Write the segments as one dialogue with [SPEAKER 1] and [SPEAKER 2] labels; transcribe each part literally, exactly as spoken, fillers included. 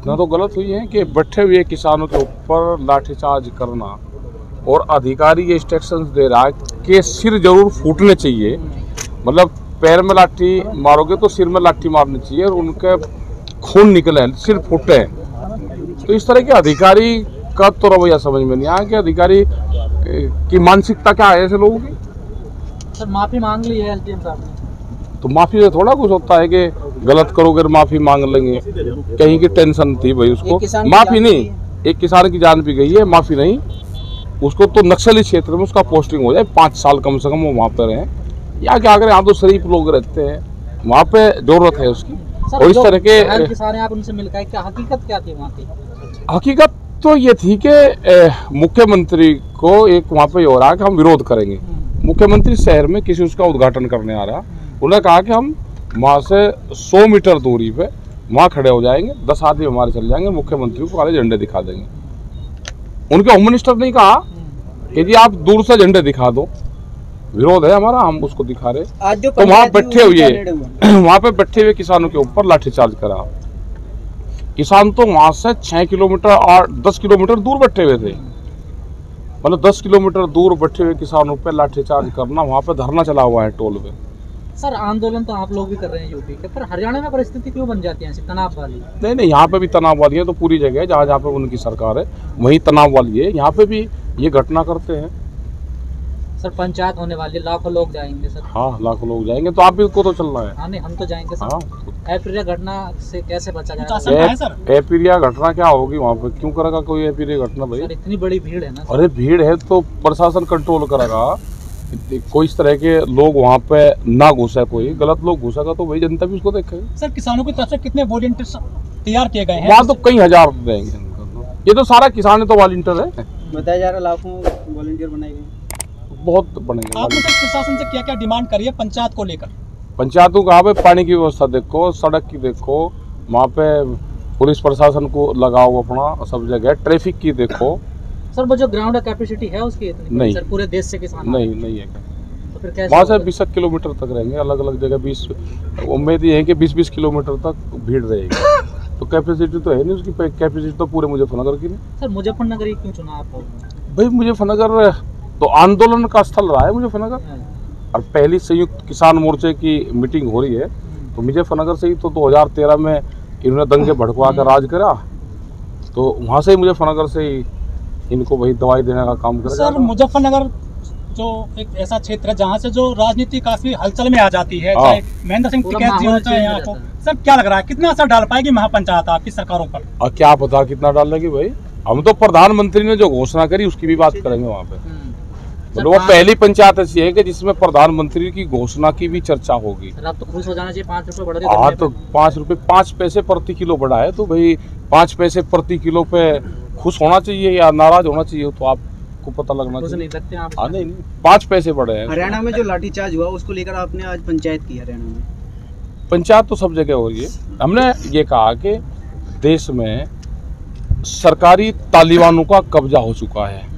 [SPEAKER 1] घटना तो गलत हुई है कि बैठे हुए किसानों के ऊपर लाठीचार्ज करना और अधिकारी ये इंस्ट्रक्शंस दे रहा है कि सिर जरूर फूटने चाहिए, मतलब पैर में लाठी मारोगे तो सिर में लाठी मारनी चाहिए और उनके खून निकले, सिर फूटे। तो इस तरह के अधिकारी का तो रवैया समझ में नहीं आया कि अधिकारी की मानसिकता क्या है ऐसे लोगों की।
[SPEAKER 2] सर माफी मांग ली है एसडीएम साहब ने,
[SPEAKER 1] तो माफी से थोड़ा कुछ होता है कि गलत करोगे माफी मांग लेंगे, कहीं की टेंशन थी भाई उसको, माफी नहीं, एक किसान की जान भी गई है, माफी नहीं, उसको तो नक्सली क्षेत्र में उसका पोस्टिंग हो जाए, पाँच साल कम से कम वो वहाँ पे रहे। या क्या करें, यहाँ तो शरीफ लोग रहते हैं, वहाँ पे जरूरत है उसकी। और इस तरह के
[SPEAKER 2] किसान आप उनसे मिलकर क्या हकीकत क्या थी वहाँ की? हकीकत
[SPEAKER 1] तो ये थी कि मुख्यमंत्री को एक वहाँ पे हो रहा है कि हम विरोध करेंगे, मुख्यमंत्री शहर में किसी उसका उद्घाटन करने आ रहा, उन्होंने कहा कि हम वहाँ से सौ मीटर दूरी पे वहाँ खड़े हो जाएंगे, दस आदमी हमारे चले जाएंगे, मुख्यमंत्री को काले झंडे दिखा देंगे। उनके होम मिनिस्टर ने कहा कि जी आप दूर से झंडे दिखा दो, विरोध है हमारा, हम उसको दिखा रहे। आज जो तो वहाँ बैठे हुए वहाँ पे बैठे हुए किसानों के ऊपर लाठीचार्ज करा। किसान तो वहाँ से छह किलोमीटर और दस किलोमीटर दूर बैठे हुए थे, मतलब दस किलोमीटर दूर बैठे हुए किसानों पे लाठीचार्ज करना, वहाँ पे धरना चला हुआ है टोल पे।
[SPEAKER 2] सर आंदोलन तो आप लोग भी कर रहे हैं यूपी के, पर हरियाणा में परिस्थिति क्यों बन जाती है ऐसी तनाव वाली?
[SPEAKER 1] नहीं नहीं, यहाँ पे भी तनाव वाली है, तो पूरी जगह है जहाँ जहाँ पे उनकी सरकार है वहीं तनाव वाली है, यहाँ पे भी ये घटना करते हैं।
[SPEAKER 2] सर पंचायत होने वाली, लाखों लोग जाएंगे सर।
[SPEAKER 1] हाँ लाखों लोग जाएंगे, तो आप भी को तो चलना है।
[SPEAKER 2] हाँ नहीं हम तो जाएंगे सर।
[SPEAKER 1] हाँ
[SPEAKER 2] एपीरिया घटना से कैसे बचा जाएगा?
[SPEAKER 1] एपीरिया घटना क्या होगी वहाँ पे, क्यों करेगा कोई एपीरिया घटना भाई?
[SPEAKER 2] सर इतनी बड़ी भीड़ है ना।
[SPEAKER 1] अरे भीड़ है तो प्रशासन कंट्रोल करेगा, कोई इस तरह के लोग वहाँ पे ना घुसे, कोई गलत लोग घुसेगा तो वही जनता भी उसको देखेगी।
[SPEAKER 2] सर किसानों की तरफ से कितने वॉलंटियर्स तैयार किए गए हैं?
[SPEAKER 1] वहाँ तो कई हजार रहेंगे, ये तो सारा किसान तो वॉलंटियर है,
[SPEAKER 2] बताया जा रहा लाखों वॉलंटियर बनाए गए,
[SPEAKER 1] बहुत बनेंगे।
[SPEAKER 2] आपने सर प्रशासन से क्या क्या डिमांड करी है पंचायत को लेकर?
[SPEAKER 1] पंचायतों का पे पानी की व्यवस्था देखो, सड़क की देखो, वहाँ पे पुलिस प्रशासन को लगाओ अपना सब जगह, ट्रैफिक की देखो।
[SPEAKER 2] सर वो जो ग्राउंड कैपेसिटी है उसकी इतनी
[SPEAKER 1] नहीं,
[SPEAKER 2] सर पूरे देश से किसान
[SPEAKER 1] नहीं नहीं है,
[SPEAKER 2] तो फिर कैसे?
[SPEAKER 1] वहाँ से बीस किलोमीटर तक रहेंगे, अलग अलग जगह बीस, उम्मीद ये है कि बीस बीस किलोमीटर तक भीड़ रहेगी, तो कैपेसिटी तो है नहीं उसकी, कैपेसिटी तो पूरे मुजफ्फरनगर की नहीं।
[SPEAKER 2] सर मुजफ्फरनगर ही क्यों चुना आपको?
[SPEAKER 1] भाई मुजफ्फरनगर तो आंदोलन का स्थल रहा है मुजफ्फरनगर, और पहली संयुक्त किसान मोर्चे की मीटिंग हो रही है, तो मुजफ्फरनगर से ही तो दो हजार तेरह में इन्होंने दंगे भड़कवा कर राज करा, तो वहाँ से ही मुजफ्फरनगर से ही इनको वही दवाई देने का काम करेगा।
[SPEAKER 2] सर मुजफ्फरनगर जो एक ऐसा क्षेत्र है जहाँ से जो राजनीति काफी हलचल में आ जाती है, चाहे महेंद्र सिंह टिकैत जी होता है यहाँ को, सर क्या लग रहा है कितना असर डाल पाएगी महापंचायत आपकी सरकारों पर?
[SPEAKER 1] और क्या पता कितना डालेगी भाई, हम तो प्रधानमंत्री ने जो घोषणा करी उसकी भी बात करेंगे वहाँ पे। मतलब वो पहली पंचायत ऐसी है कि जिसमें प्रधानमंत्री की घोषणा की भी चर्चा होगी।
[SPEAKER 2] आप तो खुश हो जाना चाहिए, पाँच रुपए बढ़ रहे।
[SPEAKER 1] हाँ तो पाँच रुपए पाँच पैसे प्रति किलो बढ़ा है, तो भाई पाँच पैसे प्रति किलो पे खुश होना चाहिए या नाराज होना चाहिए, तो आपको पता लगना चाहिए।
[SPEAKER 2] नहीं लगते आप?
[SPEAKER 1] हाँ नहीं नहीं, पाँच पैसे बढ़े हैं।
[SPEAKER 3] हरियाणा में जो लाठीचार्ज हुआ उसको लेकर आपने आज पंचायत की हरियाणा में?
[SPEAKER 1] पंचायत तो सब जगह हो रही है। हमने ये कहा कि देश में सरकारी तालिबानों का कब्जा हो चुका है,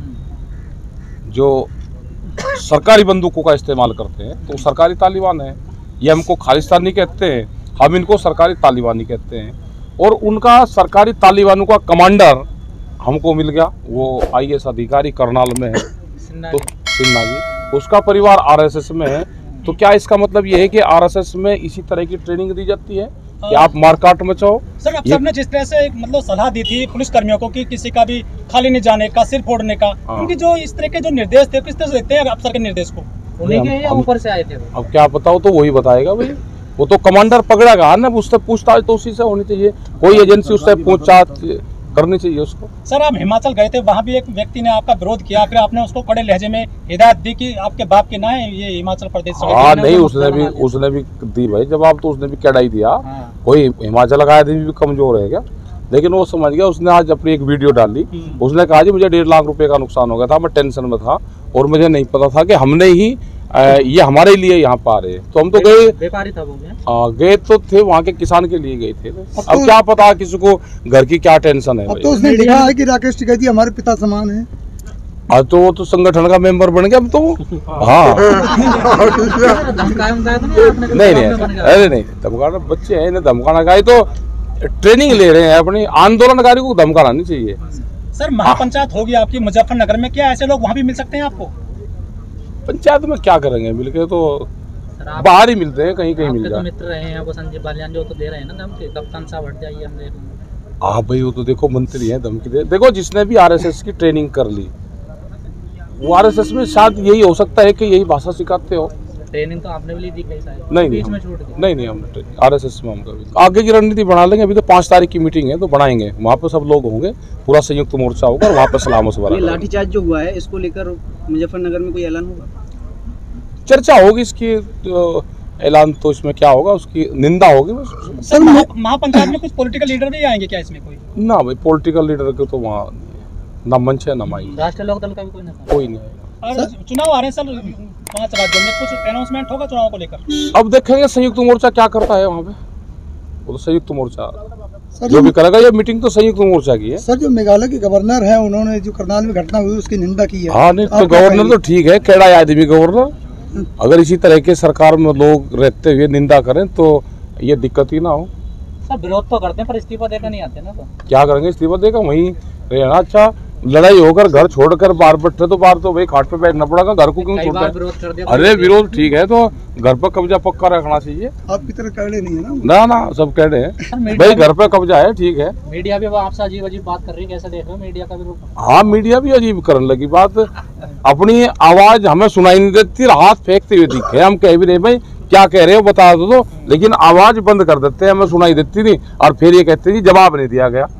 [SPEAKER 1] जो सरकारी बंदूकों का इस्तेमाल करते हैं, तो सरकारी तालिबान है। ये हमको खालिस्तानी कहते हैं, हम इनको सरकारी तालिबानी कहते हैं, और उनका सरकारी तालिबानों का कमांडर हमको मिल गया, वो आई ए एस अधिकारी करनाल में है, तो सिन्हा जी, उसका परिवार आर एस एस में है। तो क्या इसका मतलब ये है कि आर एस एस में इसी तरह की ट्रेनिंग दी जाती है कि आप मारकाट मचाओ?
[SPEAKER 2] सर अब सबने जिस तरह से मतलब सलाह दी थी पुलिस कर्मियों को कि किसी का भी खाली नहीं जाने का, सिर फोड़ने का, उनकी जो इस तरह के जो निर्देश थे, किस तरह से देखते हैं अफसर के निर्देश को? उन्हीं के या ऊपर से आए थे?
[SPEAKER 1] अब क्या पता हो, तो वही बताएगा भाई, वो तो कमांडर पकड़ेगा ना, उससे पूछताछ तो उसी से होनी चाहिए, कोई एजेंसी उससे पूछताछ करनी चाहिए उसको।
[SPEAKER 2] सर आप हिमाचल गए थे, वहाँ भी एक व्यक्ति ने आपका विरोध किया, फिर आपने उसको कड़े लहजे में हिदायत दी कि आपके बाप के ना है ये हिमाचल प्रदेश।
[SPEAKER 1] हाँ नहीं, उसने भी उसने भी दी भाई जवाब, तो उसने भी कड़ा ही दिया। हाँ। कोई हिमाचल का आदमी भी कमजोर है क्या? लेकिन वो समझ गया, उसने आज अपनी एक वीडियो डाली, उसने कहा जी मुझे डेढ़ लाख रुपए का नुकसान हो गया था, मैं टेंशन में था और मुझे नहीं पता था कि हमने ही आ, ये हमारे लिए यहाँ पा रहे, तो हम तो गए
[SPEAKER 2] व्यापारी था वो
[SPEAKER 1] गए तो थे वहाँ के किसान के लिए गए थे। अब क्या पता किसी को घर की क्या टेंशन है।
[SPEAKER 4] अब तो उसने लिखा है कि राकेश टिकैत हमारे पिता समान है।
[SPEAKER 1] अब तो वो तो संगठन का मेंबर बन गया अब तो। हाँ नहीं नहीं, अरे नहीं धमकाना, बच्चे हैं इन्हें धमकाना का, तो ट्रेनिंग ले रहे हैं, अपनी आंदोलनकारी को धमकाना नहीं चाहिए।
[SPEAKER 2] सर महापंचायत होगी आपकी मुजफ्फरनगर में, क्या ऐसे लोग वहाँ भी मिल सकते हैं आपको?
[SPEAKER 1] पंचायत में क्या करेंगे मिलके, तो बाहर ही मिलते हैं, कहीं कहीं मिल जाए।
[SPEAKER 5] तो मित्र रहे हैं वो संजय बालियान जो तो दे रहे हैं ना धमकी, कप्तान साहब हट जाइए हम देख लेंगे।
[SPEAKER 1] हाँ भाई वो तो देखो मंत्री हैं, धमकी दे। देखो जिसने भी आरएसएस की ट्रेनिंग कर ली वो आरएसएस में शायद यही हो सकता है कि यही भाषा सिखाते हो।
[SPEAKER 5] ट्रेनिंग तो आपने भी ली थी कई साल,
[SPEAKER 1] नहीं
[SPEAKER 5] बीच
[SPEAKER 1] नहीं
[SPEAKER 5] में छूट गई।
[SPEAKER 1] नहीं नहीं हमने ट्रेनिंग आरएसएस में हम कभी आगे की रणनीति बना लेंगे। अभी तो पाँच तारीख की मीटिंग है तो बनाएंगे, वहाँ पे सब लोग होंगे, पूरा संयुक्त मोर्चा होगा और वहाँ पे सलाम मशवरा।
[SPEAKER 3] ये लाठीचार्ज जो हुआ है इसको लेकर मुजफ्फरनगर में कोई ऐलान होगा?
[SPEAKER 1] चर्चा होगी इसकी, तो ऐलान तो इसमें क्या होगा, उसकी निंदा होगी बस।
[SPEAKER 2] सर महा- महापंचायत में कुछ पॉलिटिकल लीडर भी आएंगे क्या इसमें कोई?
[SPEAKER 1] ना भाई पॉलिटिकल लीडर के तो वहाँ ना मंच है ना माई,
[SPEAKER 5] राष्ट्रीय लोक दल का भी कोई ना
[SPEAKER 1] कोई नहीं।
[SPEAKER 2] और चुनाव आ रहे हैं सर पांच राज्यों में, कुछ अनाउंसमेंट होगा चुनाव को लेकर?
[SPEAKER 1] अब देखेंगे संयुक्त मोर्चा क्या करता है वहाँ पे, वो तो संयुक्त मोर्चा
[SPEAKER 4] सर
[SPEAKER 1] जो भी करेगा। ये मीटिंग तो संयुक्त मोर्चा की है।
[SPEAKER 4] सर जो मेघालय के गवर्नर हैं उन्होंने जो करनाल में घटना हुई उसकी निंदा की है।
[SPEAKER 1] हाँ नहीं तो
[SPEAKER 4] आप क्या
[SPEAKER 1] गवर्नर
[SPEAKER 4] कहेंगे?
[SPEAKER 1] तो ठीक है, कैडा है आदमी गवर्नर। अगर इसी तरह के सरकार में लोग रहते हुए निंदा करें तो ये दिक्कत ही ना हो।
[SPEAKER 5] सर विरोध तो करते हैं पर इस्तीफा देकर नहीं आते ना, तो
[SPEAKER 1] क्या करेंगे, इस्तीफा देगा वहीं रहना। अच्छा लड़ाई होकर घर छोड़कर बाहर बैठे तो बाहर तो भाई खाट पे बैठना पड़ेगा, घर को क्यों
[SPEAKER 5] कई
[SPEAKER 1] छोड़ना
[SPEAKER 5] बार
[SPEAKER 1] है?
[SPEAKER 5] विरोध कर दिया।
[SPEAKER 1] अरे विरोध ठीक है तो घर पर कब्जा पक्का रखना चाहिए।
[SPEAKER 4] आपकी तरह कड़े नहीं है ना।
[SPEAKER 1] ना ना सब कह रहे हैं
[SPEAKER 5] मीडिया
[SPEAKER 1] भाई
[SPEAKER 5] भी-
[SPEAKER 1] घर पे कब्जा है, ठीक है।
[SPEAKER 5] मीडिया भी वो आपसे अजीब अजीब बात कर रही है, कैसे देख रहे हो मीडिया का विरोध?
[SPEAKER 1] हाँ मीडिया भी अजीब करने लगी बात, अपनी आवाज हमें सुनाई नहीं देती, हाथ फेंकते हुए दिखे। हम कह भी रहे भाई क्या कह रहे हो बता दो तो, लेकिन आवाज बंद कर देते हैं, हमें सुनाई देती नहीं और फिर ये कहते हैं जी जवाब नहीं दिया गया।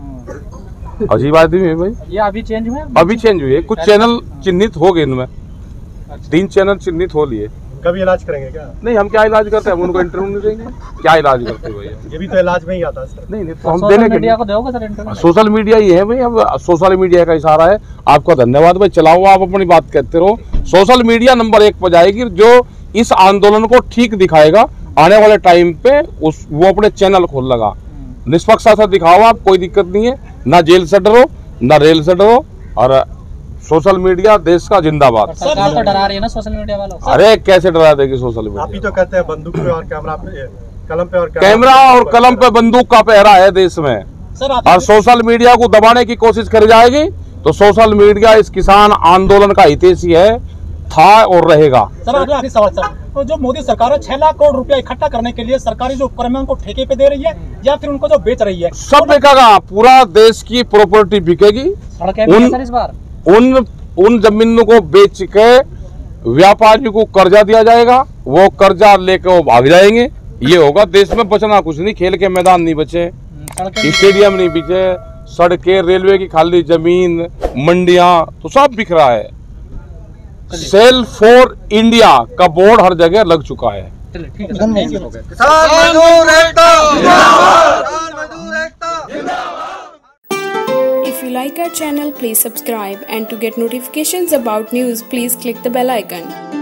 [SPEAKER 1] अजीब आदमी है भाई।
[SPEAKER 5] ये अभी चेंज हुए?
[SPEAKER 1] अभी चेंज हुए, कुछ चैनल चिन्हित हो गए इनमें, तीन चैनल चिन्हित हो लिए।
[SPEAKER 6] कभी इलाज करेंगे क्या?
[SPEAKER 1] नहीं हम क्या इलाज करते हैं, हम उनको इंटरव्यू नहीं देंगे, क्या इलाज करते हैं भैया?
[SPEAKER 6] ये भी तो इलाज में ही आता है सर।
[SPEAKER 1] नहीं नहीं तो हम
[SPEAKER 5] सोशल
[SPEAKER 1] देने
[SPEAKER 5] मीडिया
[SPEAKER 1] के
[SPEAKER 5] को दोगे सर इंटरव्यू?
[SPEAKER 1] सोशल मीडिया ही है भाई, अब सोशल मीडिया का इशारा है। आपका धन्यवाद भाई, चलाओ आप अपनी बात कहते रहो। सोशल मीडिया नंबर एक पर जाएगी, जो इस आंदोलन को ठीक दिखाएगा आने वाले टाइम पे उस वो अपने चैनल खोल लगा। निष्पक्षता दिखाओ आप, कोई दिक्कत नहीं है, ना जेल से डरो ना रेल से डरो। और सोशल मीडिया देश का जिंदाबाद।
[SPEAKER 5] सरकार तो डरा रही है ना सोशल मीडिया वालों को।
[SPEAKER 1] अरे कैसे डरा देगी सोशल
[SPEAKER 6] आप ही
[SPEAKER 1] मीडिया?
[SPEAKER 6] तो कहते हैं बंदूक पे और कैमरा पे, कलम पे और
[SPEAKER 1] कैमरा और कलम पे बंदूक का पहरा है देश में,
[SPEAKER 2] सर आप
[SPEAKER 1] और सोशल मीडिया को दबाने की कोशिश करी जाएगी तो सोशल मीडिया इस किसान आंदोलन का हितैषी है, था और रहेगा।
[SPEAKER 2] सर आगे आखिरी सवाल सर, तो जो मोदी सरकार है छह लाख करोड़ रुपया इकट्ठा करने के लिए सरकारी जो उपक्रम है उनको ठेके पे दे रही है या फिर उनको जो बेच रही है?
[SPEAKER 1] सब बिकेगा, पूरा देश की प्रॉपर्टी बिकेगी।
[SPEAKER 5] सड़कें भी हैं
[SPEAKER 1] उन-
[SPEAKER 5] सर इस बार?
[SPEAKER 1] उन उन जमीनों को बेच के व्यापारियों को कर्जा दिया जाएगा, वो कर्जा लेकर वो भाग जाएंगे। ये होगा, देश में बचना कुछ नहीं, खेल के मैदान नहीं बचे,
[SPEAKER 5] सड़कें
[SPEAKER 1] स्टेडियम नहीं बिचे, सड़कें, रेलवे की खाली जमीन, मंडियां तो सब बिक रहा है। सेल फॉर इंडिया का बोर्ड हर जगह लग चुका है।
[SPEAKER 5] चलिए ठीक है sir, thank you.
[SPEAKER 7] If you like our channel, please subscribe, and to get notifications about news, please click the bell icon.